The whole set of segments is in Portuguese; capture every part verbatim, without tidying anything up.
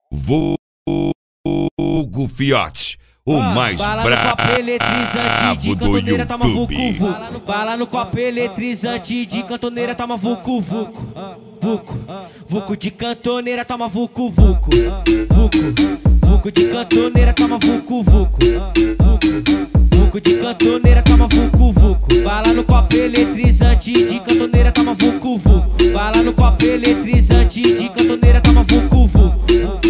Vulgo Fiote, o ah, mais bala brabo no copo eletrizante de cantoneira, toma vucu YouTube. vucu. Bala no copo eletrizante de cantoneira, toma vucu vucu. Vucu, vucu de cantoneira, toma vucu vucu. Vucu, vucu de cantoneira, toma vucu vucu. Vucu, vucu de cantoneira, toma vucu vucu. Bala no copo eletrizante de cantoneira, toma vucu vucu. Bala no copo eletrizante de cantoneira, toma vucu vucu.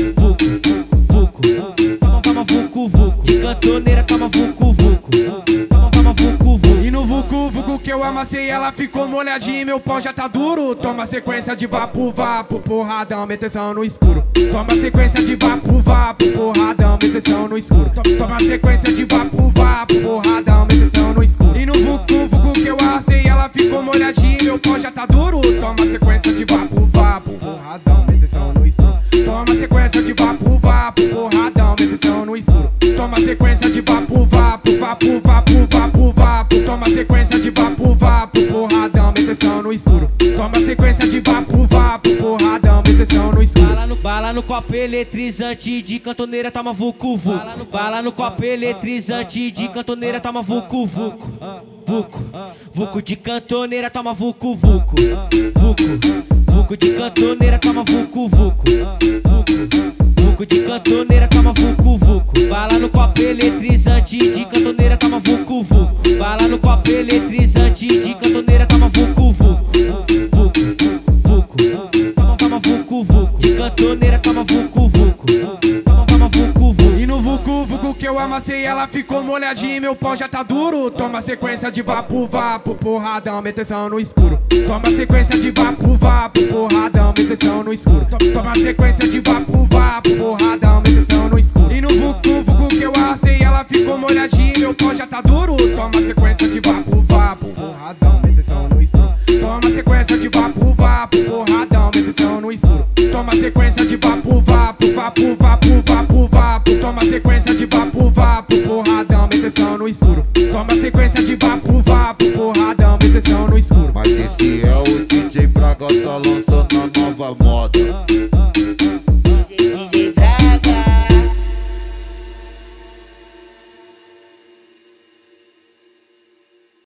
Vucu, vucu, de cantoneira, toma vucu, vucu. Toma, toma, vucu, vucu. E no vucu, vucu que eu amassei, ela ficou molhadinha e meu pau já tá duro. Toma sequência de vapo, vapo, porradão, meteção no escuro. Toma sequência de vapo, vapo, porradão, meteção no escuro. Toma sequência de vapo, vapo, porradão, meteção no escuro. E no vucu, vucu que eu amassei, ela ficou molhadinha e meu pau já tá duro. Toma sequência de vapo, vapo, porradão, meteção no escuro. Toma sequência de vapo, vapo, porradão, meteção no escuro. Toma sequência de vapo, vapo, vapo, vapo, vapo, vapo. Toma sequência de vapo, vapo, porradão, meteção no escuro. Toma sequência de vapo, vapo, porradão, meteção no escuro. Bala no, bala no copo eletrizante de cantoneira, toma vucu, vucu. Bala no copo eletrizante de cantoneira, toma vucu, vucu. Vucu, vucu de cantoneira, toma vucu, vucu. Vucu, vucu de cantoneira, toma vucu, vucu. Vucu de cantoneira, toma vucu, vucu. Bala no copo eletrizante de cantoneira, toma vucu, vucu. Bala no copo eletrizante de cantoneira, toma vucu, vucu. Vucu, vucu, toma, toma vucu, vucu. De cantoneira, toma vucu, vucu. Toma, toma vucu, vucu. E no vucu, vucu que eu amassei, ela ficou molhadinha e meu pau já tá duro. Toma sequência de vapo, vapo, porradão, meteção no escuro. Toma sequência de vapo, vapo, porradão, meteção no escuro. Toma sequência de vapo, vapo, porradão, meteção no escuro. E no vucu, vucu que eu amassei, ela ficou molhadinha e meu pau já tá duro. Toma sequência de vapo, vapo, porradão, meteção no escuro. Toma sequência de vapo, vapo, porradão, meteção no escuro. Toma sequência de vapo, vapo, vapo, vapo, vapo, vapo. Toma sequência de vapo, vapo, porradão, meteção no escuro. Toma sequência de vapo, vapo, porradão, meteção no escuro. Mas esse é o D J Braga, tá lançando a nova moda.